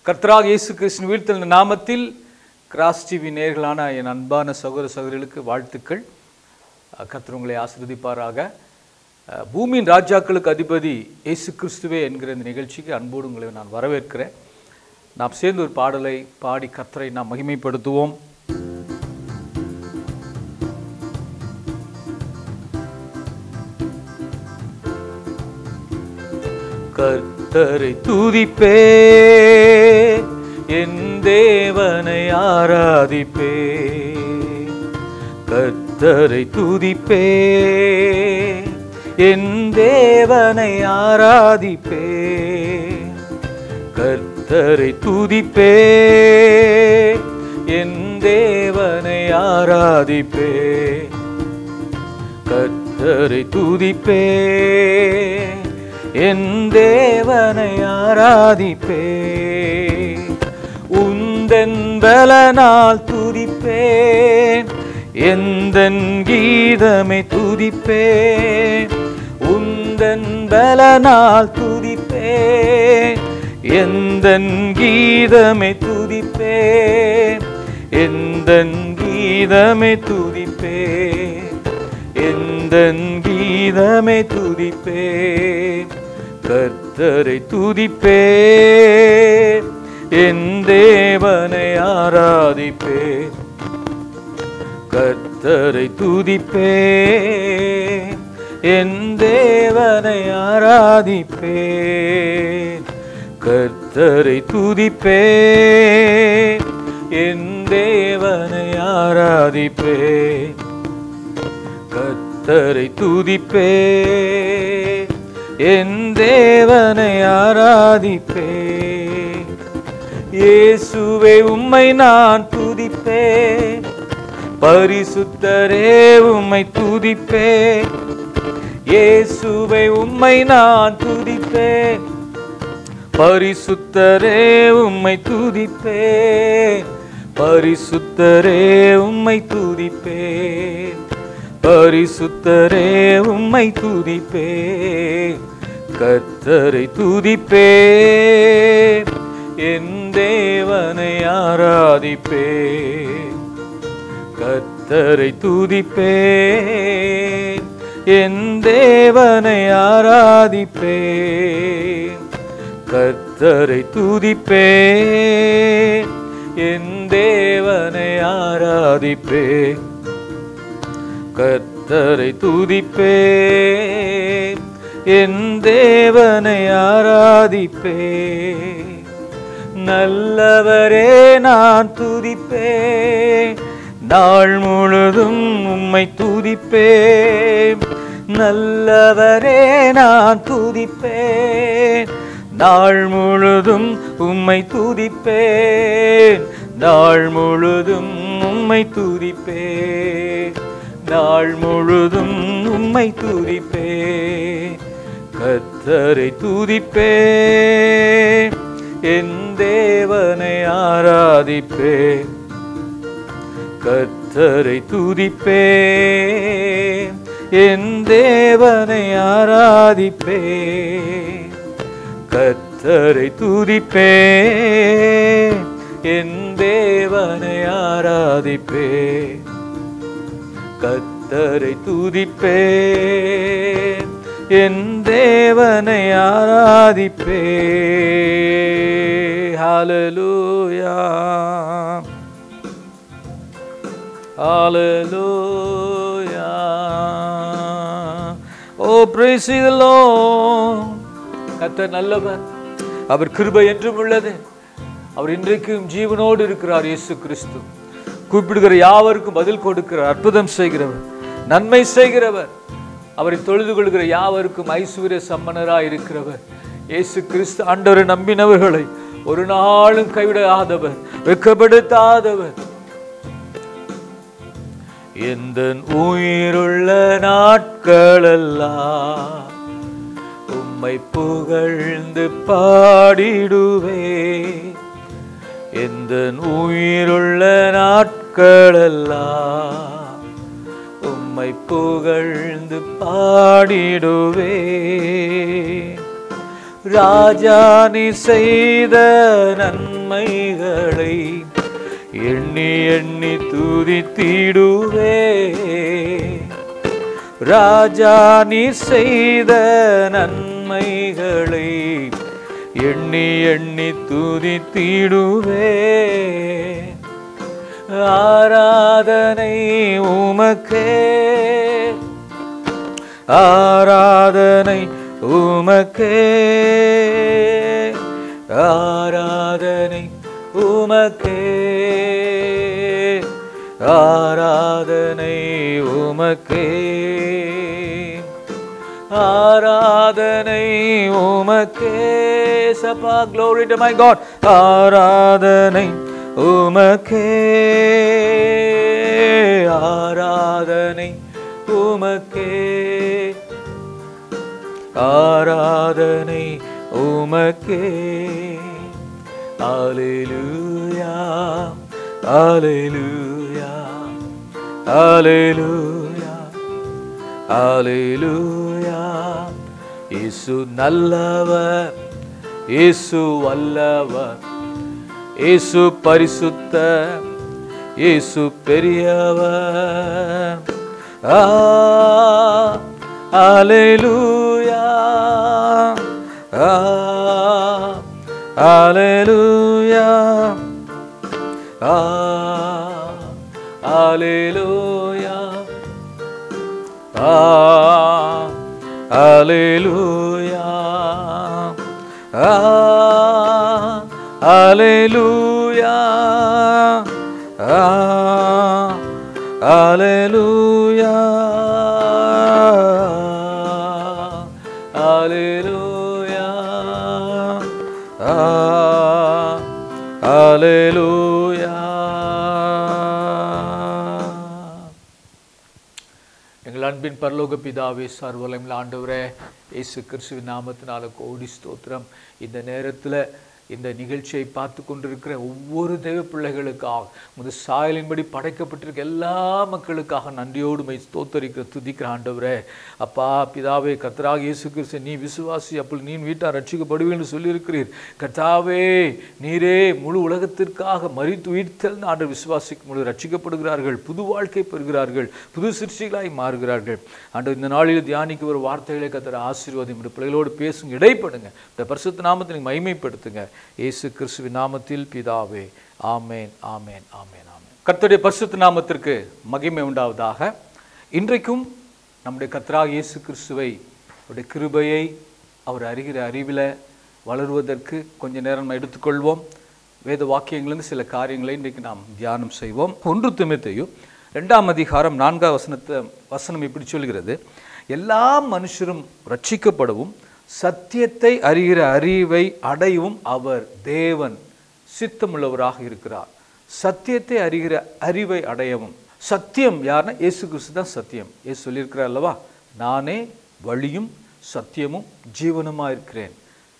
கர்த்தராகிய இயேசு கிறிஸ்துவின் உயிர்த்தெழுந்த நாமத்தில் கிராஸ் டிவி நேயர்களான என் அன்பான சகோதர சகோதரிகளுக்கு வாழ்த்துக்கள். கர்த்தர் உங்களை ஆசீர்வதிப்பாராக. பூமியின் ராஜாக்களுக்கு அதிபதி இயேசு கிறிஸ்துவே என்கிற இந்த நிகழ்ச்சிக்கு அன்போடு உங்களை நான் வரவேற்கிறேன். நாம் சேர்ந்து ஒரு பாடலை பாடி கர்த்தரை நாம் மகிமைப்படுத்துவோம். கர்த்தரை துதிப்பே, என் தேவனை ஆராதிப்பே. கர்த்தரை துதிப்பே, என் தேவனை ஆராதிப்பே. கர்த்தரை துதிப்பே, என் தேவனை ஆராதிப்பே. கர்த்தரை துதிப்பே, என் தேவனை ஆராதிப்பே. உந்தன் பலனால் துதிப்பேன், எந்தன் கீதமை துதிப்பேன். உந்தன் பலனால் துதிப்பேன், எந்தன் கீதமை துதிப்பேன். எந்தன் கீதமை துதிப்பேன், எந்தன் கீதமை துதிப்பேன். கர்த்தரை துதிப்பேன், என் தேவனை ஆராதிப்பேன். கர்த்தரை துதிப்பேன், என் தேவனை ஆராதிப்பேன். கர்த்தரை துதிப்பேன், என் தேவனை ஆராதிப்பேன். கர்த்தரை துதிப்பேன், என் தேவனை ஆராதிப்பேன். இயேசுவே உம்மை நான் துதிப்பேன், பரிசுத்தரே உம்மை துதிப்பேன். இயேசுவே உம்மை நான் துதிப்பேன், பரிசுத்தரே உம்மை துதிப்பேன். பரிசுத்தரே உம்மை துதிப்பேன், பரிசுத்தரே உம்மை துதிப்பேன். கர்த்தரை துதிப்பேன், என் தேவனை ஆராதிப்பேன். கர்த்தரை துதிப்பேன், என் தேவனை ஆராதிப்பேன். கர்த்தரை துதிப்பேன், என் தேவனை ஆராதிப்பேன். கர்த்தரை துதிப்பேன், என் தேவனை ஆராதிப்பேன். நல்லவரே நான் துதிப்பேன், நாள் முழுதும் உம்மை துதிப்பேன். நல்லவரே நான் துதிப்பேன், நாள் முழுதும் உம்மை துதிப்பேன். நாள் முழுதும் உம்மை துதிப்பேன், நாள் முழுதும் உம்மை துதிப்பேன். கர்த்தரை துதிப்பேன், என் தேவனை ஆராதிப்பேன். கர்த்தரை துதிப்பேன், என் தேவனை ஆராதிப்பேன். கர்த்தரை துதிப்பேன், என் தேவனை ஆராதிப்பேன். கர்த்தரை துதிப்பேன், என் தேவனை ஆராதிப்பேன். ஹல்லேலூயா, ஹல்லேலூயா. ஓ praise the Lord. கர்த்தர் நல்லவர், அவர் கிருபை என்றும் உள்ளது. அவர் இன்றைக்கும் ஜீவனோடு இருக்கிறார். இயேசு கிறிஸ்து கூப்பிடுகிற யாவருக்கும் பதில் கொடுக்கிறார். அற்புதம் செய்கிறவர், நன்மை செய்கிறவர். அவரை தொழுது கொள்கிற யாவருக்கும் ஐஸ்வர்ய சம்பனராய் இருக்கிறவர். இயேசு கிறிஸ்து ஆண்டவரை நம்பினவர்களை ஒரு நாளும் கைவிடாதவர், வெட்கப்படுத்தாதவர். எந்தன் உயிருள்ள நாட்களெல்லாம் உம்மை புகழ்ந்து பாடிடுவே. எந்தன் உயிருள்ள நாட்களெல்லாம் உம்மை புகழ்ந்து பாடிடுவே. ராஜா நீ செய்த நன்மைகளை எண்ணி எண்ணி துதித்திடுவே. ராஜா நீ செய்த நன்மைகளை எண்ணி எண்ணி துதித்திடுவே. ஆராதனை உமக்கே, ஆராதனை உமக்கே, ஆராதனை உமக்கே, ஆராதனை உமக்கே, ஆராதனை உமக்கே. சபா, glory to my God. ஆராதனை உமக்கே, ஆராதனை உமக்கே, ஆராதனை உமக்கே. அல்லேலூயா, அல்லேலூயா, அல்லேலூயா, அல்லேலூயா. இயேசு நல்லவர், இயேசு வல்லவர், இயேசு பரிசுத்த, இயேசு பெரியவர். அல்லேலூயா, அல்லேலூயா, அல்லேலூயா, அல்லேலூயா, அல்லேலூயா, அல்லேலூயா, அல்லேலூயா, அல்லேலூயா. எங்கள் அன்பின் பரலோக பிதாவே, சர்வவல்லமையுள்ள ஆண்டவரே, இயேசு கிறிஸ்துவின் நாமத்தினால கோடி ஸ்தோத்திரம். இந்த நேரத்தில் இந்த நிகழ்ச்சியை பார்த்து கொண்டிருக்கிற ஒவ்வொரு தெய்வ பிள்ளைகளுக்காக, உமது சாயலின்படி படைக்கப்பட்டிருக்க எல்லா மக்களுக்காக நன்றியோடு ஸ்தோத்தரிக்கிற துதிக்கிற ஆண்டவரே. அப்பா பிதாவே, கர்த்தராகிய இயேசு கிறிஸ்து நீ விசுவாசி, அப்பொழுது நீ வீட்டார் ரட்சிக்கப்படுவீர்கள் என்று சொல்லியிருக்கிறீர். கர்த்தாவே, நீரே முழு உலகத்திற்காக மரித்து உயிர்த்தெழுந்த ஆண்டவர் விசுவாசிக்கும் பொழுது ரட்சிக்கப்படுகிறார்கள், புது வாழ்க்கை பெறுகிறார்கள், புது சிருஷ்டிகளாய் மாறுகிறார்கள். ஆண்டவர் இந்த நாளில் தியானிக்க ஒரு வார்த்தைகளை கர்த்தர் ஆசீர்வாதம், இந்த பிள்ளைகளோடு பேசுங்க, இடைப்படுங்க, இந்த பரிசுத்த நாமத்தை நீங்கள் மகிமைப்படுத்துங்க. இயேசு கிறிஸ்துவின் நாமத்தில் பிதாவே, ஆமேன், ஆமேன், ஆமேன், ஆமேன். கர்த்தருடைய பரிசுத்த நாமத்திற்கு மகிமை உண்டாவதாக. இன்றைக்கும் நம்முடைய கர்த்தராகிய இயேசு கிறிஸ்துவை, அவருடைய கிருபையை, அவர் அறிகிற அறிவில் வளருவதற்கு கொஞ்ச நேரம் நம்ம எடுத்துக்கொள்வோம். வேத வாக்கியங்களிலிருந்து சில காரியங்களை இன்றைக்கு நாம் தியானம் செய்வோம். 1 தீமோத்தேயு 2ஆம் அதிகாரம் 4ஆம் வசனம் இப்படி சொல்கிறது: எல்லா மனுஷரும் ரட்சிக்கப்படவும் சத்தியத்தை அறிகிற அறிவை அடையவும் அவர் தேவன் சித்தமுள்ளவராக இருக்கிறார். சத்தியத்தை அறிகிற அறிவை அடையவும். சத்தியம் யாருன்னா இயேசு கிறிஸ்து தான் சத்தியம். இயேசு சொல்லியிருக்கிறார் அல்லவா, நானே வழியும் சத்தியமும் ஜீவனுமாக இருக்கிறேன்,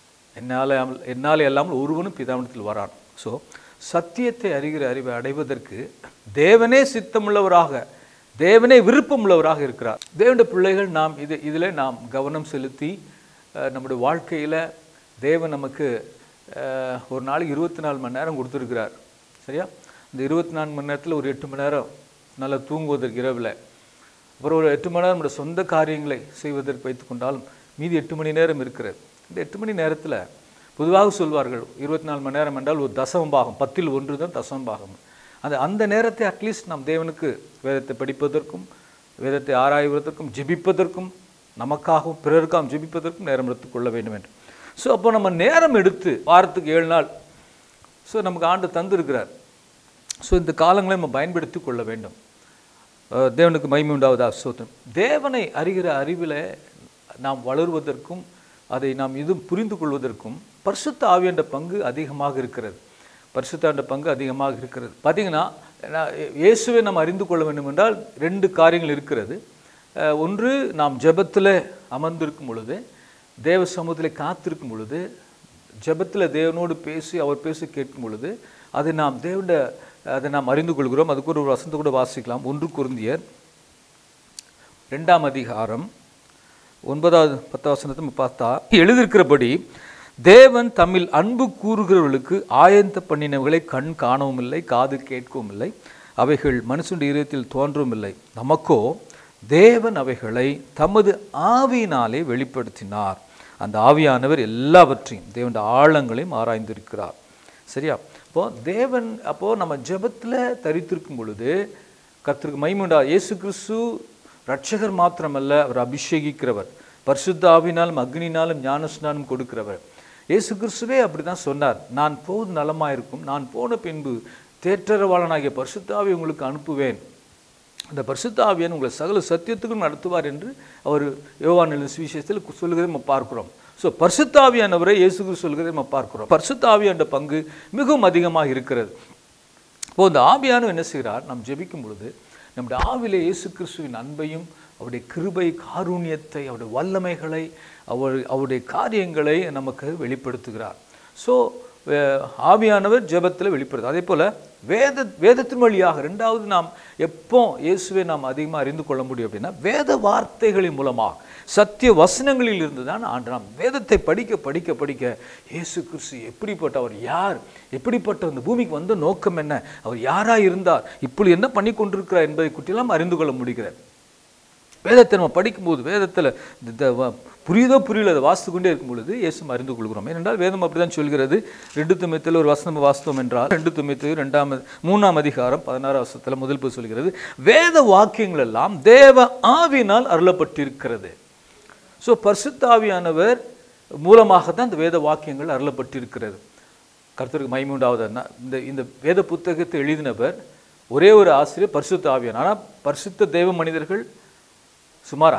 என்னால் எல்லாமல் ஒருவனும் பிதாவிடத்தில் வரான். ஸோ சத்தியத்தை அறிகிற அறிவை அடைவதற்கு தேவனே சித்தமுள்ளவராக, தேவனே விருப்பமுள்ளவராக இருக்கிறார். தேவனுடைய பிள்ளைகள் நாம் இதில் நாம் கவனம் செலுத்தி நம்முடைய வாழ்க்கையில் தேவன் நமக்கு ஒரு நாளைக்கு 24 மணி நேரம் கொடுத்துருக்கிறார். சரியா? இந்த 24 மணி நேரத்தில் ஒரு 8 மணி நேரம் நல்லா தூங்குவதற்கு இரவில், அப்புறம் ஒரு 8 மணி நேரம் நம்முடைய சொந்த காரியங்களை செய்வதற்கு வைத்து கொண்டாலும் மீதி 8 மணி நேரம் இருக்கிறது. இந்த 8 மணி நேரத்தில் பொதுவாக சொல்வார்கள் 24 மணி நேரம் என்றால் ஒரு தசம பாகம், 10ல் 1 தான் தசம பாகம். அந்த நேரத்தை அட்லீஸ்ட் நாம் தேவனுக்கு வேதத்தை படிப்பதற்கும், வேதத்தை ஆராய்வதற்கும், ஜெபிப்பதற்கும், நமக்காகவும் பிறருக்காகவும் ஜெபிப்பதற்கும் நேரம் எடுத்துக்கொள்ள வேண்டும் என்று. ஸோ அப்போ நம்ம நேரம் எடுத்து வாரத்துக்கு 7 நாள் நமக்கு ஆண்டு தந்திருக்கிறார். ஸோ இந்த காலங்களை நம்ம பயன்படுத்தி கொள்ள வேண்டும். தேவனுக்கு மகிமை உண்டாவதாக. ஸ்தோத்திரம். தேவனை அறிகிற அறிவில் நாம் வளருவதற்கும் அதை நாம் புரிந்து கொள்வதற்கும் பரிசுத்த ஆவியான பங்கு அதிகமாக இருக்கிறது. பரிசுத்த பங்கு அதிகமாக இருக்கிறது. பார்த்தீங்கன்னா, இயேசுவை நாம் அறிந்து கொள்ள வேண்டும் என்றால் 2 காரியங்கள் இருக்கிறது. ஒன்று, நாம் ஜெபத்தில் அமர்ந்திருக்கும் பொழுது, தேவ சமூகத்தில் காத்திருக்கும் பொழுது, ஜெபத்தில் தேவனோடு பேசி அவர் பேசி கேட்கும் பொழுது அதை நாம் அறிந்து கொள்கிறோம். அதுக்கு ஒரு வசனத்தை கூட வாசிக்கலாம். 1 கொரிந்தியர் 2ஆம் அதிகாரம் 9-10 வசனத்தை பார்த்தா, எழுதியிருக்கிறபடி தேவன் தம்மில் அன்பு கூறுகிறவர்களுக்கு ஆயத்த பண்ணினவர்களை கண் காணவும் இல்லை, காது கேட்கவும் இல்லை, அவைகள் மனுஷனுடைய இதயத்தில் தோன்றவும் இல்லை. நமக்கோ தேவன் அவைகளை தமது ஆவியினாலே வெளிப்படுத்தினார். அந்த ஆவியானவர் எல்லாவற்றையும் தேவனுடைய ஆழங்களையும் ஆராய்ந்திருக்கிறார். சரியா? அப்போது நம்ம ஜெபத்தில் தரித்திருக்கும் பொழுது கர்த்தருக்கு மகிமை உண்டாகும். இயேசு கிறிஸ்து ரட்சகர் மாத்திரமல்ல, அவர் அபிஷேகிக்கிறவர், பரிசுத்த ஆவியினாலும் அக்னினாலும் ஞானஸ்நானம் கொடுக்கிறவர். இயேசு கிறிஸ்துவே அப்படி தான் சொன்னார், நான் போது நலமாயிருக்கும், நான் போன பின்பு தேற்றரவாளனாகிய பரிசுத்த ஆவியை உங்களுக்கு அனுப்புவேன், அந்த பரிசுத்த ஆவியன் உங்களை சகல சத்தியத்துக்கும் நடத்துவார் என்று அவர் யோவான் எழுதின சுவிசேஷத்தில் சொல்லுகிறதை நம்ம பார்க்கிறோம். ஸோ பரிசுத்த ஆவியானவரை இயேசு கிறிஸ்து சொல்கிறதை நம்ம பார்க்கிறோம். பரிசுத்த ஆவியான பங்கு மிகவும் அதிகமாக இருக்கிறது. இப்போது இந்த ஆவியானவர் என்ன செய்கிறார்? நாம் ஜெபிக்கும் பொழுது நம்முடைய ஆவிலே இயேசு கிறிஸ்துவின் அன்பையும் அவருடைய கிருபை காருண்யத்தை அவருடைய வல்லமைகளை அவருடைய காரியங்களை நமக்கு வெளிப்படுத்துகிறார். ஸோ ஆவியானவர் ஜெபத்தில் வெளிப்படுது. அதே போல் வேதத்தின் வழியாக ரெண்டாவது நாம் எப்போ இயேசுவை நாம் அதிகமாக அறிந்து கொள்ள முடியும் அப்படின்னா வேத வார்த்தைகளின் மூலமாக, சத்திய வசனங்களில் இருந்து தான் நாம் வேதத்தை படிக்க படிக்க படிக்க இயேசு கிறிஸ்து எப்படிப்பட்ட அவர், யார், எப்படிப்பட்ட அந்த பூமிக்கு வந்த நோக்கம் என்ன, அவர் யாராக இருந்தார், இப்படி என்ன பண்ணி கொண்டிருக்கிறார் என்பதை குறித்தெல்லாம் அறிந்து கொள்ள முடிகிறது. வேதத்தை நம்ம படிக்கும்போது வேதத்தில் புரியுதோ புரியல அதை வாசித்து கொண்டே இருக்கும் பொழுது இயேசு அறிந்து கொள்கிறோம். ஏனென்றால் வேதம் அப்படி தான் சொல்கிறது. 2 தீமோத்தேயுவில் ஒரு வசனம் வாசித்தோம் என்றால் 2 தீமோத்தேயு 3ஆம் அதிகாரம் 16 வசனத்தில் முதல் பகுதி சொல்கிறது, வேத வாக்கியங்கள் எல்லாம் தேவ ஆவியினால் அருளப்பட்டிருக்கிறது. ஸோ பரிசுத்த ஆவியானவர் மூலமாக தான் இந்த வேத வாக்கியங்கள் அருளப்பட்டிருக்கிறது. கர்த்தருக்கு மகிமை உண்டாவதுன்னா இந்த வேத புத்தகத்தை எழுதினவர் ஒரே ஒரு ஆசிரியர் பரிசுத்த ஆவியான். ஆனால் பரிசுத்த தேவ மனிதர்கள் சுமார்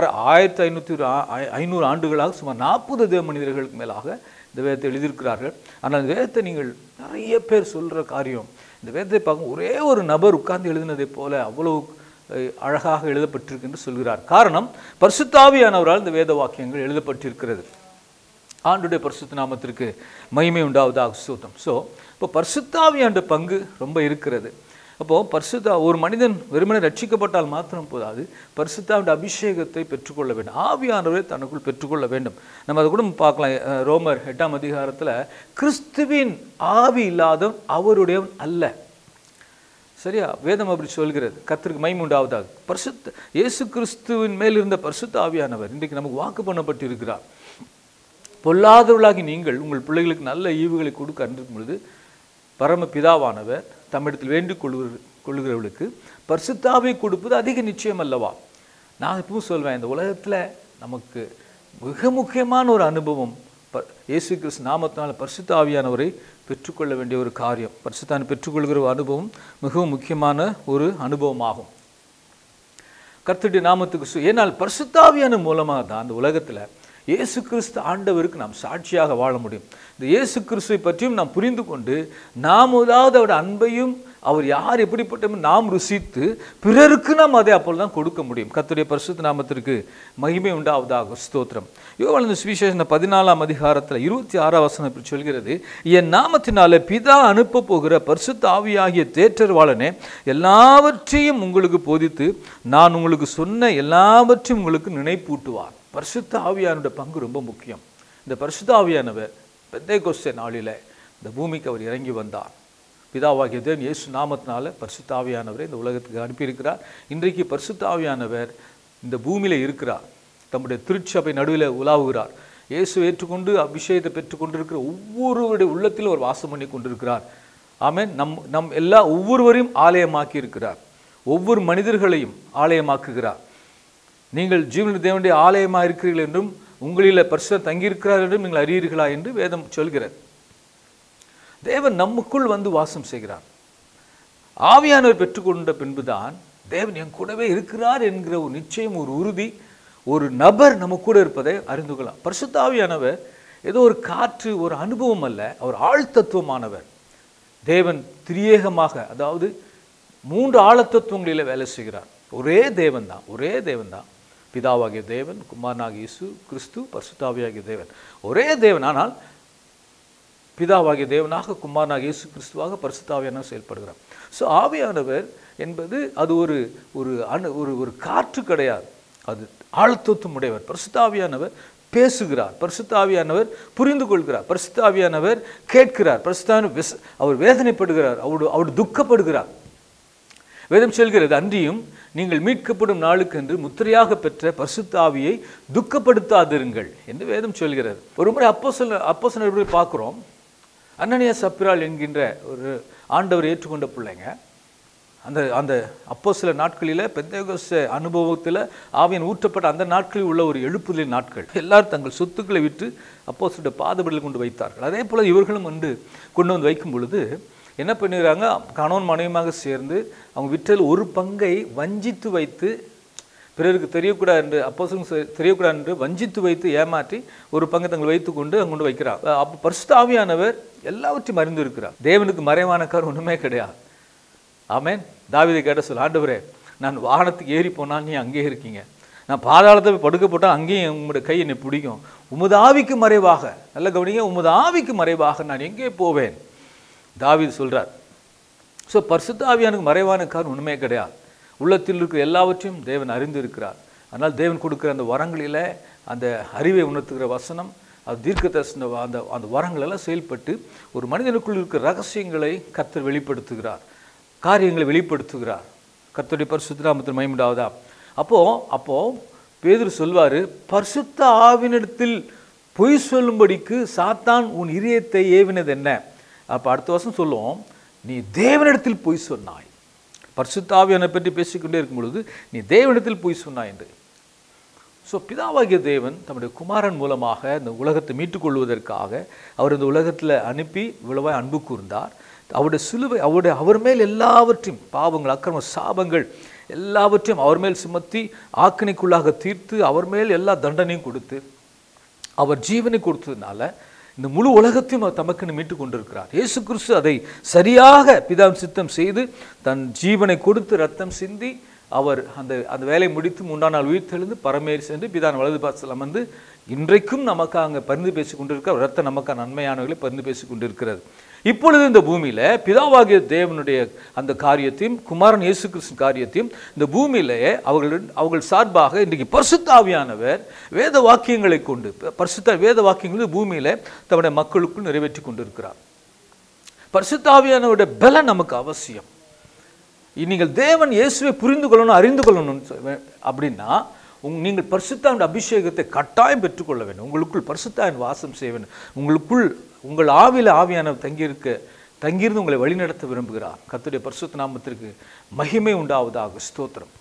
1500 ஆண்டுகளாக சுமார் 40 தேவ மனிதர்களுக்கு மேலாக இந்த வேதத்தை எழுதியிருக்கிறார்கள். ஆனால் இந்த வேதத்தை நீங்கள் நிறைய பேர் சொல்கிற காரியம், இந்த வேதத்தை பார்க்கும் ஒரே ஒரு நபர் உட்கார்ந்து எழுதினதை போல அவ்வளவு அழகாக எழுதப்பட்டிருக்கு என்று சொல்கிறார். காரணம், பரிசுத்த ஆவியானவரால் இந்த வேத வாக்கியங்கள் எழுதப்பட்டிருக்கிறது. ஆண்டுடைய பரிசுத்த நாமத்திற்கு மகிமை உண்டாவதாக ஸ்தோத்திரம். ஸோ இப்போ பரிசுத்த ஆவியானுடைய பங்கு ரொம்ப இருக்கிறது. அப்போது ஒரு மனிதன் வெறுமனே ரட்சிக்கப்பட்டால் மாத்திரம் போதாது, பரிசுத்தாவின் அபிஷேகத்தை பெற்றுக்கொள்ள வேண்டும், ஆவியானவரை தனக்குள் பெற்றுக்கொள்ள வேண்டும். நம்ம அதை கூட பார்க்கலாம். ரோமர் 8ஆம் அதிகாரத்தில் கிறிஸ்துவின் ஆவி இல்லாதவன் அவருடையவன் அல்ல. சரியா? வேதம் அப்படி சொல்கிறது. கர்த்தருக்கு மகிமை உண்டாவதாக. இயேசு கிறிஸ்துவின் மேல் இருந்த பரிசுத்த ஆவியானவர் இன்றைக்கு நமக்கு வாக்கு பண்ணப்பட்டு இருக்கிறார். பொல்லாதவர்களாகி நீங்கள் உங்கள் பிள்ளைகளுக்கு நல்ல ஈவுகளை கொடுக்க அன்றிருக்கும் பொழுது பரமபிதாவானவர் தம்மிடத்தில் வேண்டிக் கொள்ளுகிறவர்களுக்கு பரிசுத்த ஆவியை கொடுப்பது அதிக நிச்சயம் அல்லவா? நான் இப்பவும் சொல்வேன், இந்த உலகத்தில் நமக்கு மிக முக்கியமான ஒரு அனுபவம் இயேசு கிறிஸ்து நாமத்தினால் பரிசுத்த ஆவியானவரை பெற்றுக்கொள்ள வேண்டிய ஒரு காரியம். பரிசுத்தானை பெற்றுக்கொள்கிற அனுபவம் மிகவும் முக்கியமான ஒரு அனுபவமாகும். கர்த்தருடைய நாமத்துக்கு ஏனால் பரிசுத்த ஆவியான மூலமாக தான் அந்த உலகத்தில் இயேசு கிறிஸ்து ஆண்டவருக்கு நாம் சாட்சியாக வாழ முடியும். இந்த இயேசு கிறிஸ்துவை பற்றியும் நாம் புரிந்து கொண்டு நாம் முதலாவது அவருடைய அன்பையும் அவர் யார் எப்படிப்பட்டவன் நாம் ருசித்து பிறருக்கு நாம் அதை அப்போது தான் கொடுக்க முடியும். கர்த்தருடைய பரிசுத்த நாமத்திற்கு மகிமை உண்டாவதாக ஸ்தோத்திரம். யோவான் சுவிசேஷம் 14ஆம் அதிகாரத்தில் 26ஆம் வசனம் இப்படி சொல்கிறது, என் நாமத்தினாலே பிதா அனுப்ப போகிற பரிசுத்த ஆவியாகிய தேற்றரவாளனே எல்லாவற்றையும் உங்களுக்கு போதித்து நான் உங்களுக்கு சொன்ன எல்லாவற்றையும் உங்களுக்கு நினைப்பூட்டுவார். பரிசுத்த ஆவியானுடைய பங்கு ரொம்ப முக்கியம். இந்த பரிசுத்த ஆவியானவர் பெந்தேகோஸ்தே நாளில் இந்த பூமிக்கு அவர் இறங்கி வந்தார். பிதாவாகிய தேவன் இயேசு நாமத்தினால பரிசுத்த ஆவியானவரை இந்த உலகத்துக்கு அனுப்பியிருக்கிறார். இன்றைக்கு பரிசுத்த ஆவியானவர் இந்த பூமியில் இருக்கிறார், தம்முடைய திருச்சபை நடுவில் உலாவுகிறார். இயேசு ஏற்றுக்கொண்டு அபிஷேகத்தை பெற்றுக்கொண்டிருக்கிற ஒவ்வொருவருடைய உள்ளத்திலும் ஒரு வாசம் பண்ணி கொண்டிருக்கிறார். ஆமென். நம் ஒவ்வொருவரையும் ஆலயமாக்கி இருக்கிறார், ஒவ்வொரு மனிதர்களையும் ஆலயமாக்குகிறார். நீங்கள் ஜீவனுடைய தேவனுடைய ஆலயமாக இருக்கிறீர்கள் என்றும் உங்களில் பரிசுத்தர் தங்கியிருக்கிறார் என்றும் நீங்கள் அறியீர்களா என்று வேதம் சொல்கிறது. தேவன் நமக்குள் வந்து வாசம் செய்கிறார். ஆவியானவர் பெற்றுக்கொண்ட பின்புதான் தேவன் என் கூடவே இருக்கிறார் என்கிற ஒரு நிச்சயம், ஒரு உறுதி, ஒரு நபர் நம்ம கூட இருப்பதை அறிந்து கொள்ளலாம். பரிசுத்த ஆவியானவர் ஏதோ ஒரு காற்று, ஒரு அனுபவம் அல்ல, அவர் ஆழ்தத்துவமானவர். தேவன் திரியேகமாக, அதாவது 3 ஆழத்தத்துவங்களில் வேலை செய்கிறார். ஒரே தேவன் தான். பிதாவாகிய தேவன், குமாரனாகிய இயேசு கிறிஸ்து, பரிசுத்த ஆவியாகிய தேவன் ஒரே தேவன். ஆனால் பிதாவாகிய தேவனாக, குமாரனாகிய இயேசு கிறிஸ்துவாக, பரிசுத்த ஆவியானவர் செயல்படுகிறார். ஸோ ஆவியானவர் என்பது அது ஒரு காற்று கிடையாது, அது ஆழ்த்தத்துவம் உடையவர். பரிசுத்த ஆவியானவர் பேசுகிறார், பரிசுத்த ஆவியானவர் புரிந்து கொள்கிறார், பரிசுத்த ஆவியானவர் கேட்கிறார், அவர் வேதனைப்படுகிறார், அவர் துக்கப்படுகிறார். வேதம் சொல்கிறது, அன்றியும் நீங்கள் மீட்கப்படும் நாளுக்கென்று முத்திரையாக பெற்ற பரிசுத்த ஆவியை துக்கப்படுத்தாதிருங்கள் என்று வேதம் சொல்கிறது. ஒரு முறை அப்போஸ்தலர்கள் பார்க்கிறோம். அனனியா சப்பிராள் என்கின்ற ஒரு ஆண்டவர் ஏற்றுக்கொண்ட பிள்ளைங்க அந்த அப்போஸ்தல நாட்களில் பெந்தேகோஸ்தே அனுபவத்தில் ஆவியின் ஊற்றப்பட்ட அந்த நாட்களில் உள்ள ஒரு எழுப்புதலின் நாட்கள். எல்லாரும் தங்கள் சொத்துக்களை விட்டு அப்போஸ்தலருடைய பாதபடியில் கொண்டு வைத்தார்கள். அதே போல் இவர்களும் கொண்டு வந்து வைக்கும் பொழுது என்ன பண்ணுறாங்க, கணவன் மனைவியாக சேர்ந்து அவங்க விற்றல் ஒரு பங்கை வஞ்சித்து வைத்து, பிறருக்கு தெரியக்கூடாது என்று அப்போஸ்தலருக்கு தெரியக்கூடாது என்று வஞ்சித்து வைத்து ஏமாற்றி ஒரு பங்கை தங்கள் வைத்து கொண்டு அங்கே கொண்டு வைக்கிறார். அப்போ பரிசுத்த ஆவியானவர் எல்லாவற்றையும் அறிந்து இருக்கிறார். தேவனுக்கு மறைவான காரியம் ஒன்றுமே கிடையாது. ஆமென். தாவீதை கேட்ட சொல்ல, ஆண்டவரே, நான் வாகனத்துக்கு ஏறி போனால் நீ அங்கேயே இருக்கீங்க, நான் பாதாளத்தை போய் படுக்க போட்டால் அங்கேயும் உங்களுடைய கை என்னை பிடிக்கும், உமது ஆவிக்கு மறைவாக, நல்ல கவனிங்க, உமது ஆவிக்கு மறைவாக நான் எங்கே போவேன்? தாவீது சொல்றார். ஸோ பரிசுத்த ஆவியானுக்கு மறைவான காரணம் ஒன்றுமே கிடையாது. உள்ளத்தில் இருக்கிற எல்லாவற்றையும் தேவன் அறிந்து இருக்கிறார். அதனால் தேவன் கொடுக்குற அந்த வரங்களில் அந்த அறிவை உணர்த்துகிற வசனம், அது தீர்க்க தரிசன அந்த வரங்களெல்லாம் செயல்பட்டு ஒரு மனிதனுக்குள் இருக்கிற ரகசியங்களை கர்த்தர் வெளிப்படுத்துகிறார், காரியங்களை வெளிப்படுத்துகிறார். கர்த்தருடைய பரிசுத்த நாமத்தில் மகிமை உண்டாவதா. அப்போ பேதுரு சொல்வார், பரிசுத்த ஆவினிடத்தில் பொய் சொல்லும்படிக்கு சாத்தான் உன் இதயத்தை ஏவினது என்ன? அப்போ அடுத்த வருஷம் சொல்லுவோம், நீ தேவனிடத்தில் பொய் சொன்னாய். பரிசுத்த ஆவியானை பற்றி பேசிக்கொண்டே இருக்கும் பொழுது நீ தேவனிடத்தில் பொய் சொன்னாய் என்று. ஸோ பிதாவாகிய தேவன் தம்முடைய குமாரன் மூலமாக இந்த உலகத்தை மீட்டுக்கொள்வதற்காக அவர் இந்த உலகத்தில் அனுப்பி இவ்வளவாய் அன்பு கூர்ந்தார். அவருடைய சிலுவை அவர் மேல் எல்லாவற்றையும், பாவங்கள், அக்கிரம, சாபங்கள் எல்லாவற்றையும் அவர் மேல் சுமத்தி ஆக்கினைக்குள்ளாக தீர்த்து அவர் மேல் எல்லா தண்டனையும் கொடுத்து அவர் ஜீவனை கொடுத்ததுனால இந்த முழு உலகத்தையும் அவர் தமக்குன்னு மீட்டு கொண்டிருக்கிறார். இயேசு கிறிஸ்து அதை சரியாக பிதாவின் சித்தம் செய்து தன் ஜீவனை கொடுத்து ரத்தம் சிந்தி அவர் அந்த வேலையை முடித்து 3ஆம் நாள் உயிர்த்தெழுந்து பரமேறி சென்று பிதான் வலது பாசத்தில் அமர்ந்து இன்றைக்கும் நமக்காக அங்கே பரிந்து பேசி கொண்டிருக்கிறார். ரத்தம் நமக்காக நன்மையானவர்களை பரிந்து பேசி கொண்டிருக்கிறது. இப்பொழுது இந்த பூமியில் பிதாவாகிய தேவனுடைய அந்த காரியத்தையும் குமாரன் இயேசு கிறிஸ்து காரியத்தையும் இந்த பூமியிலே அவர்கள் சார்பாக இன்றைக்கு பரிசுத்த ஆவியானவர் வேத வாக்கியங்களை கொண்டு பரிசுத்த வேத வாக்கியங்கள் பூமியில தம்முடைய மக்களுக்குள் நிறைவேற்றி கொண்டிருக்கிறார். பரிசுத்த ஆவியானவருடைய பலன் நமக்கு அவசியம். நீங்கள் தேவன் இயேசுவை புரிந்து கொள்ளணும், அறிந்து கொள்ளணும் அப்படின்னா நீங்கள் பரிசுத்தாவின் அபிஷேகத்தை கட்டாயம் பெற்றுக்கொள்ள வேண்டும். உங்களுக்குள் பரிசுத்தாவின் வாசம் செய்ய வேண்டும். உங்களுக்குள் உங்கள் ஆவியில் ஆவியானவர் தங்கியிருந்து உங்களை வழிநடத்த விரும்புகிறார். கர்த்தருடைய பரிசுத்த நாமத்திற்கு மகிமை உண்டாவதாக. ஸ்தோத்திரம்.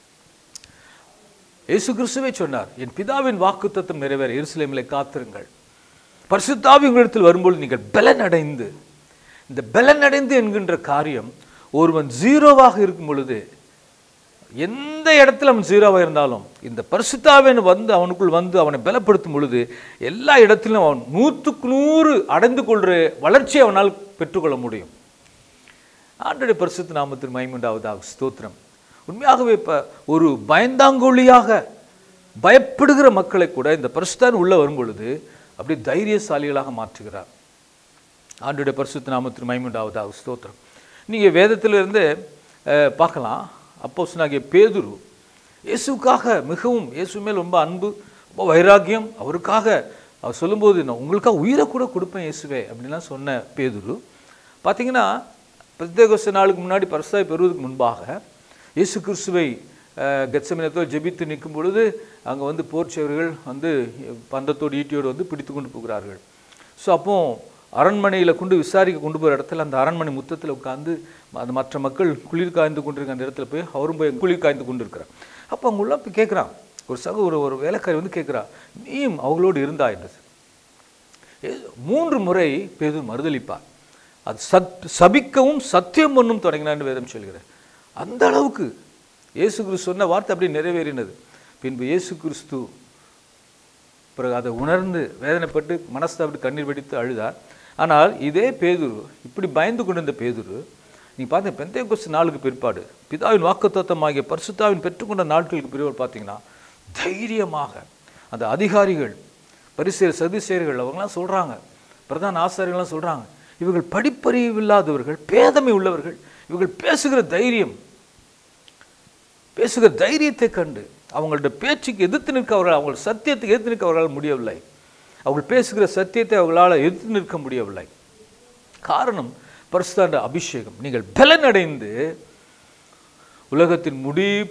இயேசு கிறிஸ்துவே சொன்னார், என் பிதாவின் வாக்குத்தத்தம் நிறைவேற எருசலேமிலே காத்திருங்கள். பரிசுத்த ஆவி உங்களிடத்தில் வரும்போது நீங்கள் பலனடைந்து, இந்த பலனடைந்து என்கின்ற காரியம் ஒருவன் ஜீரோவாக இருக்கும் பொழுது, எந்த இடத்துல அவன் ஜீரோவாக இருந்தாலும் இந்த பரிசுத்த ஆவி அவனுக்குள் வந்து அவனை பலப்படுத்தும் பொழுது எல்லா இடத்திலும் அவன் 100க்கு 100 அடைந்து கொள்கிற வளர்ச்சியை அவனால் பெற்றுக்கொள்ள முடியும். ஆண்டவருடைய பரிசுத்த நாமத்திற்கு மகிமை உண்டாவதாக. ஸ்தோத்திரம். உண்மையாகவே இப்போ ஒரு பயந்தாங்கொழியாக பயப்படுகிற மக்களை கூட இந்த பரிசுத்தன் உள்ளே வரும் பொழுது அப்படி தைரியசாலிகளாக மாற்றுகிறார். ஆண்டவருடைய பரிசுத்த நாமத்திற்கு மகிமை உண்டாவதாக. ஸ்தோத்திரம். நீங்கள் வேதத்திலிருந்து பார்க்கலாம், அப்போஸ்தலனாகிய பேதுரு இயேசுக்காக மிகவும், இயேசு மேல் ரொம்ப அன்பு, ரொம்ப வைராக்கியம், அவருக்காக அவர் சொல்லும்போது நான் உங்களுக்காக உயிரை கூட கொடுப்பேன் இயேசுவே அப்படின்லாம் சொன்ன பேதுரு பார்த்தீங்கன்னா, பெந்தேகோஸ்தே நாளுக்கு முன்னாடி பரிசுத்தாவி பெறுவதற்கு முன்பாக இயேசு கிறிஸ்துவை கெத்செமனேயில் ஜெபித்து நிற்கும் பொழுது அங்கே வந்து போர்ச்சவர்கள் வந்து பந்தத்தோடு ஈட்டியோடு வந்து பிடித்து கொண்டு போகிறார்கள். ஸோ அப்போ அரண்மனையில் கொண்டு விசாரிக்க கொண்டு போகிற இடத்துல அந்த அரண்மனை முத்தத்தில் உட்காந்து அந்த மற்ற மக்கள் குளிர் காய்ந்து கொண்டிருக்க அந்த இடத்துல போய் அவரும் போய் குளிர் காய்ந்து கொண்டு இருக்கிறார். அப்போ அவங்கள போய் கேட்குறான், ஒரு வேலைக்காரி வந்து கேட்குறா, நீயும் அவங்களோடு இருந்தா என்றது. 3 முறை பேதுரு மறுதளிப்பார். அது சபிக்கவும் சத்தியம் பண்ணும் தொடங்கினான்னு வேதம் சொல்கிறேன். அந்த அளவுக்கு இயேசு கிறிஸ்து சொன்ன வார்த்தை அப்படி நிறைவேறினது. பின்பு இயேசு கிறிஸ்து பிறகு அதை உணர்ந்து வேதனைப்பட்டு மனஸ்தாபத்து கண்ணீர் வெடித்து அழுதார். ஆனால் இதே பேதுரு, இப்படி பயந்து கொண்டிருந்த பேதுரு, நீங்கள் பார்த்தீங்க பெந்தேகோஸ்தே நாளுக்கு பிற்பாடு பிதாவின் வாக்குத்தத்தமாகிய பரிசுத்தாவின் பெற்றுக்கொண்ட நாட்களுக்கு பிறகு பார்த்தீங்கன்னா தைரியமாக அந்த அதிகாரிகள், பரிசேயர், சதுசேயர்கள் அவங்களாம் சொல்கிறாங்க, பிரதான ஆசாரியர்கள்லாம் சொல்கிறாங்க, இவர்கள் படிப்பறிவில்லாதவர்கள், பேதமை உள்ளவர்கள், இவர்கள் பேசுகிற தைரியத்தை கண்டு அவங்களோட பேச்சுக்கு எதிர்த்து நிற்க அவர்கள், அவங்களோட சத்தியத்துக்கு எதிர்த்து நிற்க அவர்களால் முடியவில்லை. அவர்கள் பேசுகிற சத்தியத்தை அவர்களால் எதிர்த்து நிற்க முடியவில்லை. காரணம் பரிசுத்த அபிஷேகம். நீங்கள் பலனடைந்து உலகத்தின் முடிவு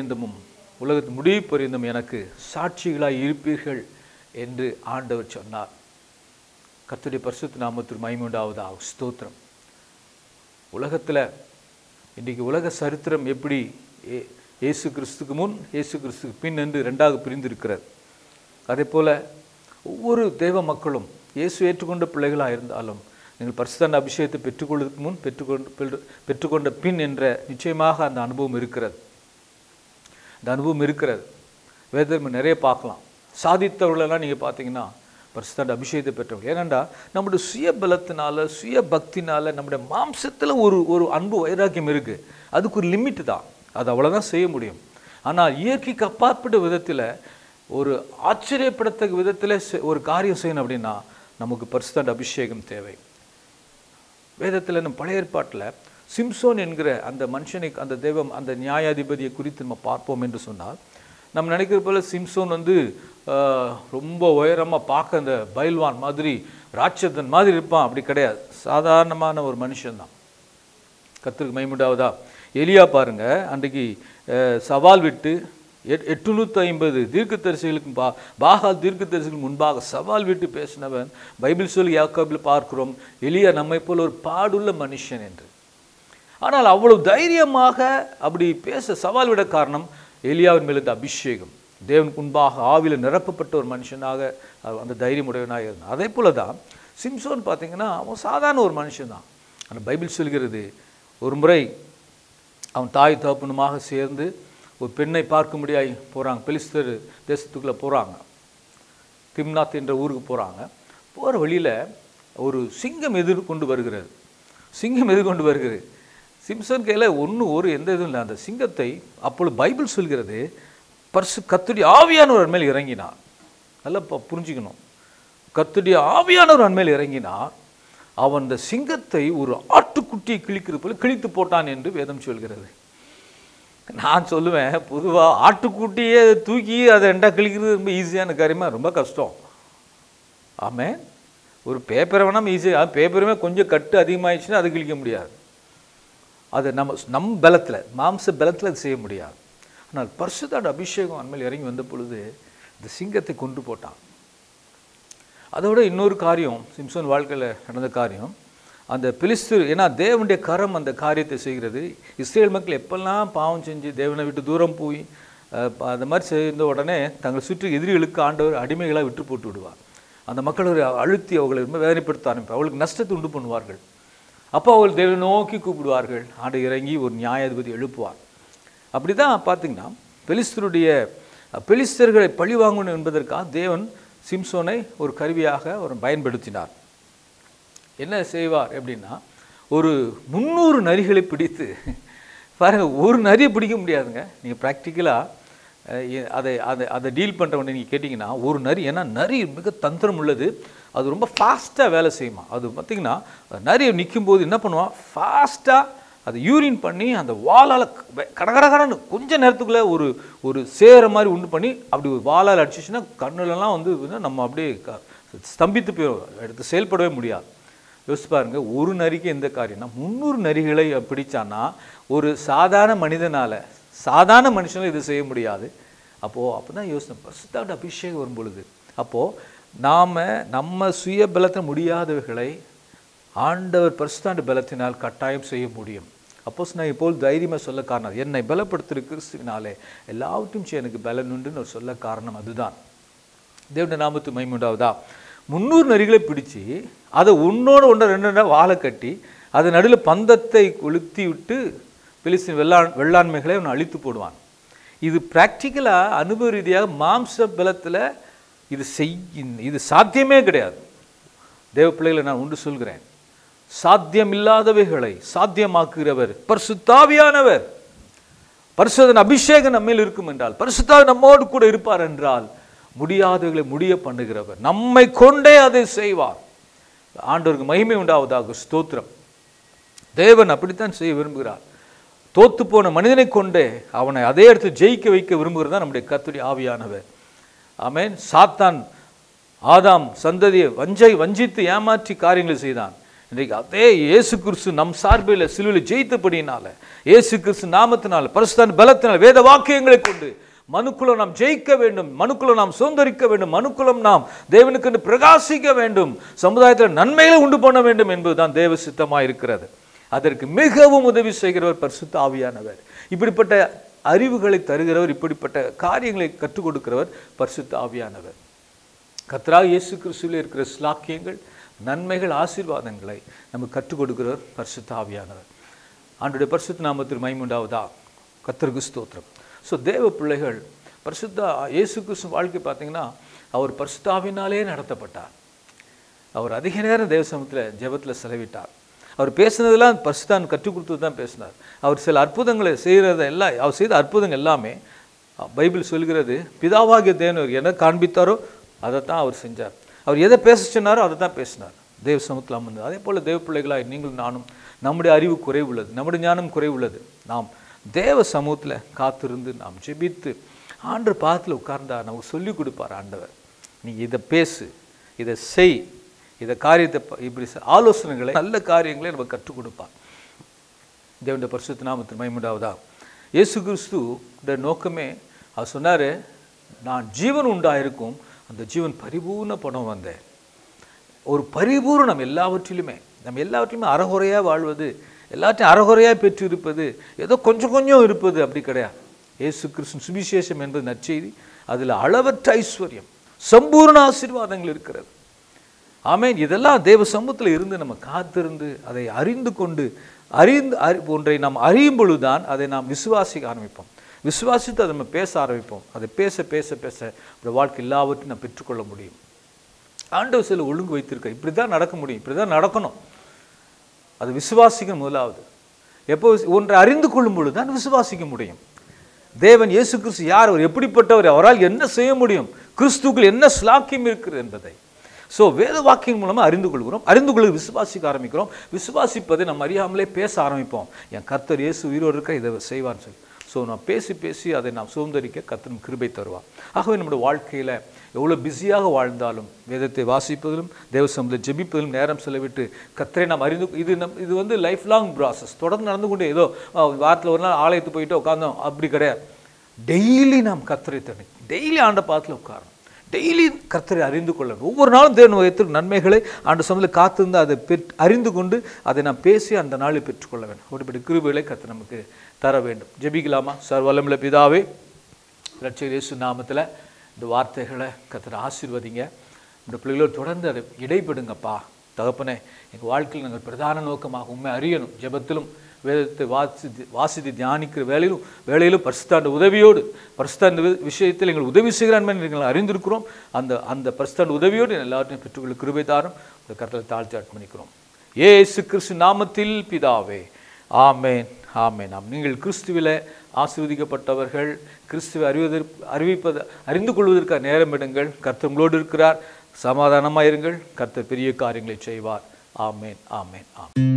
பரியந்தமும் எனக்கு சாட்சிகளாய் இருப்பீர்கள் என்று ஆண்டவர் சொன்னார். கர்த்தருடைய பரிசுத்த நாமத்திற்கு மகிமை உண்டாவதாக. ஸ்தோத்திரம். உலகத்தில் இன்றைக்கு உலக சரித்திரம் எப்படி இயேசு கிறிஸ்துக்கு முன் இயேசு கிறிஸ்துக்கு பின் என்று ரெண்டாக பிரிந்திருக்கிறது. அதே போல் ஒவ்வொரு தேவ மக்களும் இயேசு ஏற்றுக்கொண்ட பிள்ளைகளாக இருந்தாலும் நீங்கள் பரிசுத்த அபிஷேகத்தை பெற்றுக்கொள்வதற்கு முன் பெற்றுக்கொண்ட பின் என்ற நிச்சயமாக அந்த அனுபவம் இருக்கிறது. அந்த அனுபவம் இருக்கிறது. வேதம் நிறைய பார்க்கலாம். சாதித்தவர்களெல்லாம் நீங்கள் பார்த்தீங்கன்னா பரிசுத்த அபிஷேகத்தை பெற்றவர்கள். ஏனென்றா நம்முடைய சுய பலத்தினால, சுய பக்தினால, நம்முடைய மாம்சத்தில் ஒரு அன்பு வைராக்கியம் இருக்குது. அதுக்கு ஒரு லிமிட்டு தான். அது அவ்வளோதான் செய்ய முடியும். ஆனால் இயற்கைக்கு அப்பாற்பட்ட விதத்தில், ஒரு ஆச்சரியப்படத்தக்க விதத்தில் ஒரு காரியம் செய்யணும் அப்படின்னா நமக்கு பரிசுத்த அபிஷேகம் தேவை. வேதத்தில் நம்ம பழைய ஏற்பாட்டில் சிம்சோன் என்கிற அந்த மனுஷனை, அந்த தெய்வம், அந்த நியாயாதிபதியை குறித்து நம்ம பார்ப்போம் என்று சொன்னால், நம்ம நினைக்கிற போல சிம்சோன் ரொம்ப உயரமாக பார்க்க அந்த பைல்வான் மாதிரி, ராட்சதன் மாதிரி இருப்பான். அப்படி கிடையாது. சாதாரணமான ஒரு மனுஷன்தான். கர்த்தருக்கு மகிமை உண்டாவதா. எலியா பாருங்க, அன்றைக்கு சவால் விட்டு 850 தீர்க்கதரிசிகளுக்கு பாகால் தீர்க்கதரிசிகளுக்கு முன்பாக சவால் விட்டு பேசினவன். பைபிள் சொல்லி யாக்கோபில் பார்க்கிறோம், எலியா நம்மை போல் ஒரு பாடுள்ள மனுஷன் என்று. ஆனால் அவ்வளவு தைரியமாக அப்படி பேச சவால் விட காரணம் எலியாவின் மேல் இருந்த அபிஷேகம். தேவனுக்கு முன்பாக ஆவியில் நிரப்பப்பட்ட ஒரு மனுஷனாக அந்த தைரியம் உடையவனாக இருந்தான். அதே போல தான் சிம்சோன் பார்த்தீங்கன்னா அவன் சாதாரண ஒரு மனுஷன்தான். ஆனால் பைபிள் சொல்கிறது, ஒரு முறை அவன் தாய் தகப்பனுமாக சேர்ந்து ஒரு பெண்ணை பார்க்கும்படியாய் போகிறாங்க. பெலிஸ்தர் தேசத்துக்குள்ளே போகிறாங்க. திம்னாத் என்ற ஊருக்கு போகிறாங்க. போகிற வழியில் ஒரு சிங்கம் எதிர்கொண்டு வருகிறது. சிம்சன் கையில் எந்த இதுவும் இல்லை. அந்த சிங்கத்தை அப்பொழுது பைபிள் சொல்கிறது, கர்த்தருடைய ஆவியானவர் மேல் இறங்கினார். நல்லா புரிஞ்சுக்கணும். கர்த்தருடைய ஆவியானவர் மேல் இறங்கினார். அவன் அந்த சிங்கத்தை ஒரு ஆட்டுக்குட்டியை கிழிக்கிறது போல கிழித்து போட்டான் என்று வேதம் சொல்கிறது. நான் சொல்லுவேன், பொதுவாக ஆட்டுக்குட்டியே தூக்கி அதை ரெண்டாக கிழிக்கிறது ரொம்ப ஈஸியான காரியமாக, ரொம்ப கஷ்டம். ஆமாம், ஒரு பேப்பரை வேணால் ஈஸியாக, பேப்பருமே கொஞ்சம் கட்டு அதிகமாகிடுச்சுன்னா அது கிழிக்க முடியாது. அது நம் பலத்தில், மாம்ச பலத்தில் அது செய்ய முடியாது. ஆனால் பரிசுத்த அபிஷேகம் அண்மையில் இறங்கி வந்த பொழுது இந்த சிங்கத்தை கொண்டு போட்டான். அதோட இன்னொரு காரியம், சிம்சோன் வாழ்க்கையில் நடந்த காரியம், அந்த பெலிஸ்தர், ஏன்னா தேவனுடைய கரம் அந்த காரியத்தை செய்கிறது. இஸ்ரேல் மக்கள் எப்பெல்லாம் பாவம் செஞ்சு தேவனை விட்டு தூரம் போய் அந்த மாதிரி செய்த உடனே தங்கள் சுற்றி எதிரிகளுக்கு ஆண்டவர் அடிமைகளாக விட்டு போட்டு விடுவார். அந்த மக்கள் அழுத்தி அவர்களை ரொம்ப வேதனைப்படுத்த ஆரம்பிப்பார். அவளுக்கு நஷ்டத்தை உண்டு பண்ணுவார்கள். அப்போ அவர்கள் தேவனை நோக்கி கூப்பிடுவார்கள். ஆண்டு இறங்கி ஒரு நியாயாதிபதி எழுப்புவார். அப்படி தான் பார்த்தீங்கன்னா பெலிஸ்தர்களை பழி வாங்கணும் என்பதற்காக தேவன் சிம்சோனை ஒரு கருவியாக ஒரு பயன்படுத்தினார். என்ன செய்வார் அப்படின்னா, ஒரு 300 நரிகளை பிடித்து பாருங்கள். ஒரு நரியை பிடிக்க முடியாதுங்க. நீங்கள் ப்ராக்டிக்கலாக அதை டீல் பண்ணுறவங்க நீங்கள் கேட்டிங்கன்னா, ஒரு நரி, ஏன்னா நரி மிக தந்திரம் உள்ளது. அது ரொம்ப ஃபாஸ்ட்டாக வேலை செய்யுமா. அது பார்த்திங்கன்னா நரி நிற்கும்போது என்ன பண்ணுவான், ஃபாஸ்ட்டாக அதை யூரின் பண்ணி அந்த வாலால் கடகடன்னு கொஞ்ச நேரத்துக்குள்ளே ஒரு சேர மாதிரி உண்டு பண்ணி அப்படி ஒரு வாலால் அடிச்சிச்சுன்னா கண்ணுலலாம் நம்ம அப்படியே ஸ்தம்பித்து போயிடும், எடுத்து செயல்படவே முடியாது. யோசிச்சு பாருங்க, ஒரு நரிக்கு எந்த காரியம்னா 300 நரிகளை பிடிச்சான்னா ஒரு சாதாரண மனுஷனால இது செய்ய முடியாது. அப்போ தான் யோசனை, பரிசுத்த அபிஷேகம் வரும் பொழுது, அப்போது நம்ம சுய பலத்தில் முடியாதவைகளை ஆண்டவர் பரிசுத்த பலத்தினால் கட்டாயம் செய்ய முடியும். அப்போஸ்தலனாகிய பவுல் தைரியமாக சொல்ல காரணம், என்னை பலப்படுத்துகிற கிறிஸ்துவினாலே எல்லாவற்றையும் செய்ய எனக்கு பலன் உண்டுன்னு ஒரு சொல்ல காரணம் அதுதான். தேவனுடைய நாமத்துக்கு மகிமை உண்டாவதா. 300 நரிகளை பிடிச்சி அதை ஒன்றோடு 2 வாழை கட்டி அது நடுவில் பந்தத்தை கொளுத்தி விட்டு பெலிஸ்தீன் வெள்ளாண்மைகளை அவன் அழித்து போடுவான். இது ப்ராக்டிக்கலாக அனுபவ ரீதியாக மாம்ச பலத்தில் இது சாத்தியமே கிடையாது. தேவ பிள்ளைகளை நான் உண்டு சொல்கிறேன், சாத்தியமில்லாதவைகளை சாத்தியமாக்குகிறவர் பரிசுத்த ஆவியானவர். பரிசுத்த அபிஷேகம் நம்மேல் இருக்கும் என்றால், பரிசுத்த ஆவி நம்மோடு கூட இருப்பார் என்றால், முடியாதவைகளை முடிய பண்ணுகிறவர், நம்மை கொண்டே அதை செய்வார். ஆண்டவருக்கு மகிமை உண்டாவதாக. ஸ்தோத்திரம். தேவன் அப்படித்தான் செய்ய விரும்புகிறார். தோத்து போன மனிதனை கொண்டே அவனை அதே இடத்துல ஜெயிக்க வைக்க விரும்புகிறது தான் நம்முடைய கர்த்தருடைய ஆவியானவர். ஆமென். சாத்தான் ஆதாம் சந்ததியை வஞ்சித்து ஏமாற்றி காரியங்களை செய்தான். இன்றைக்கு அதே இயேசு கிறிஸ்து நம் சார்பில் சிலுவையில் ஜெயித்தபடியினால, இயேசு கிறிஸ்து நாமத்தினால, பரிசுத்த பலத்தினால், வேத வாக்கியங்களை கொண்டு மனுக்குலம் நாம் ஜெயிக்க வேண்டும், மனுக்குலம் நாம் சுதந்திரிக்க வேண்டும், மனுக்குலம் நாம் தேவனுக்கு பிரகாசிக்க வேண்டும், சமுதாயத்தில் நன்மைகளை உண்டு பண்ண வேண்டும் என்பதுதான் தேவ சித்தமாக இருக்கிறது. அதற்கு மிகவும் உதவி செய்கிறவர் பரிசுத்த ஆவியானவர். இப்படிப்பட்ட அறிவுகளை தருகிறவர், இப்படிப்பட்ட காரியங்களை கற்றுக் கொடுக்கிறவர் பரிசுத்த ஆவியானவர். கர்த்தராகிய இயேசு கிறிஸ்துவில் இருக்கிற ஸ்லாக்கியங்கள், நன்மைகள், ஆசீர்வாதங்களை நமக்கு கற்றுக் கொடுக்கிறவர் பரிசுத்த ஆவியானவர். ஆண்டவருடைய பரிசுத்த நாமத்தில் மகிமை உண்டாவதா. கர்த்தருக்கு ஸ்தோத்திரம். ஸோ தேவ பிள்ளைகள், பரிசுத்த இயேசு கிறிஸ்து வாழ்க்கை பார்த்தீங்கன்னா அவர் பரிசுத்த ஆவியினாலே நடத்தப்பட்டார். அவர் அதிக நேரம் தேவ சமூகத்தில் ஜெபத்தில் செலவிட்டார். அவர் பேசுனதெல்லாம் பரிசுத்தான் கற்றுக் கொடுத்து தான் பேசினார். அவர் சில அற்புதங்களை செய்கிறதெல்லாம், அவர் செய்த அற்புதங்கள் எல்லாமே பைபிள் சொல்கிறது, பிதாவாகிய தேவன் எதை காண்பித்தாரோ அதைத்தான் அவர் செஞ்சார். அவர் எதை பேச சொன்னாரோ அதை தான் பேசினார். தேவ சமூகத்தில் அமர்ந்தார். அதே போல் தேவ பிள்ளைகளாக நீங்கள் நானும், நம்முடைய அறிவு குறைவுள்ளது, நம்முடைய ஞானம் குறைவுள்ளது. நாம் தேவ சமூகத்தில் காத்திருந்து நாம் ஜெபித்து ஆண்டவர் பாதத்தில் உட்கார்ந்தார். நமக்கு சொல்லிக் கொடுப்பார் ஆண்டவர். நீ இதை பேசு, இதை செய், இதை காரியத்தை இப்படி ஆலோசனைகளை, நல்ல காரியங்களை நம்ம கற்றுக் கொடுப்பார். தேவனுடைய பரிசுத்த நாமத்தில் மகிமை உண்டாவதா. இயேசு கிறிஸ்துவோட நோக்கமே அவர் சொன்னார், நான் ஜீவன் உண்டாயிருக்கும், அந்த ஜீவன் பரிபூர்ண பணம் வந்தேன். ஒரு பரிபூர்ணம் நம்ம எல்லாவற்றிலுமே அறகுறையாக வாழ்வது, எல்லாத்தையும் அறகுறையாக பெற்று இருப்பது, ஏதோ கொஞ்சம் கொஞ்சம் இருப்பது அப்படி கிடையாது. இயேசு கிறிஸ்து சுவிசேஷம் என்பது நற்செய்தி. அதில் அளவற்ற ஐஸ்வர்யம், சம்பூர்ண ஆசீர்வாதங்கள் இருக்கிறது. ஆமென். இதெல்லாம் தேவ சமூகத்தில் இருந்து நம்ம காத்திருந்து அதை அறிந்து கொண்டு ஒன்றை நாம் அறியும் பொழுதுதான் அதை நாம் விசுவாசிக்க ஆரம்பிப்போம். விசுவாசித்து அதை நம்ம பேச ஆரம்பிப்போம். அதை பேச பேச பேச ஒரு வாழ்க்கை எல்லாவற்றையும் நாம் பெற்றுக்கொள்ள முடியும். ஆண்டவர் சில ஒழுங்கு வைத்திருக்க, இப்படி தான் நடக்க முடியும், இப்படி தான் நடக்கணும். அது விசுவாசிக்க முதலாவது. எப்போ ஒன்றை அறிந்து கொள்ளும் பொழுது தான் விசுவாசிக்க முடியும். தேவன் இயேசு கிறிஸ்து யார், அவர் எப்படிப்பட்டவர், அவரால் என்ன செய்ய முடியும், கிறிஸ்துக்குள் என்ன ஸ்லாக்கியம் இருக்கிறது என்பதை வேத வாக்கியம் மூலமாக அறிந்து கொள்கிறோம். அறிந்து கொள்ள விசுவாசிக்க ஆரம்பிக்கிறோம். விசுவாசிப்பதை நம்ம அறியாமலே பேச ஆரம்பிப்போம். என் கர்த்தர் இயேசு உயிரோடு இருக்க இதை செய்வான்னு சொல்லி. நான் பேசி பேசி அதை நாம் சுதந்திரிக்க கர்த்தர் கிருபை தருவார். ஆகவே நம்முடைய வாழ்க்கையில் எவ்வளோ பிஸியாக வாழ்ந்தாலும் வேதத்தை வாசிப்பதிலும் தேவ சமூகத்தில் ஜெபிப்பதிலும் நேரம் செலவிட்டு கர்த்தரை நாம் அறிந்து, இது வந்து லைஃப் லாங் ப்ராசஸ், தொடர்ந்து நடந்து கொண்டே, ஏதோ வாரத்தில் ஒரு நாள் ஆலயத்துக்கு போயிட்டு உட்காந்தோம் அப்படி கிடையாது. டெய்லி நாம் கர்த்தரை தண்ணி, டெய்லி ஆண்ட பாதத்தில் உட்காரணும், டெய்லி கர்த்தரை அறிந்து கொள்ளணும். ஒவ்வொரு நாளும் தேவன் வைத்திருக்கும் நன்மைகளை ஆண்டு சமூகத்தில் காத்திருந்து அதை அறிந்து கொண்டு அதை நாம் பேசி அந்த நாளில் பெற்றுக்கொள்ள வேண்டும். அப்படிப்பட்ட கிருபைகளை கர்த்தர் நமக்கு தர வேண்டும். ஜெபிக்கலாமா? சர்வவல்லமையுள்ள பிதாவே, இரட்சகர் இயேசு நாமத்தில் இந்த வார்த்தைகளை கர்த்தர் ஆசீர்வதிங்க. இந்த பிள்ளைகளோடு தொடர்ந்து அதை இடைப்படுங்கப்பா. தகப்பனே, எங்கள் வாழ்க்கையில் நாங்கள் பிரதான நோக்கமாக உண்மை அறியணும். ஜெபத்திலும் வேதத்தை வாசித்து தியானிக்கிற வேலையிலும் பரிசுத்தாண்ட உதவியோடு, பரிசுத்தாண்ட விஷயத்தில் எங்கள் உதவி செய்கிறான் எங்களை அறிந்திருக்கிறோம். அந்த பரிசுத்தாண்ட உதவியோடு எல்லாத்தையும் பெற்றுக்கொள்ள கிருபை தாரும். இந்த கர்த்தரை தாழ்த்தி அர்ப்பணிக்கிறோம் இயேசு கிறிஸ்து நாமத்தில் பிதாவே. ஆமேன், ஆமேன். நீங்கள் கிறிஸ்துவில ஆசீர்வதிக்கப்பட்டவர்கள். கிறிஸ்துவை அறிந்து கொள்வதற்காக நேரம் எடுங்கள். கர்த்தர் உங்களோடு இருக்கிறார். சமாதானமாக இருங்கள். கர்த்தர் பெரிய காரியங்களை செய்வார். ஆமேன், ஆமேன், ஆமேன்.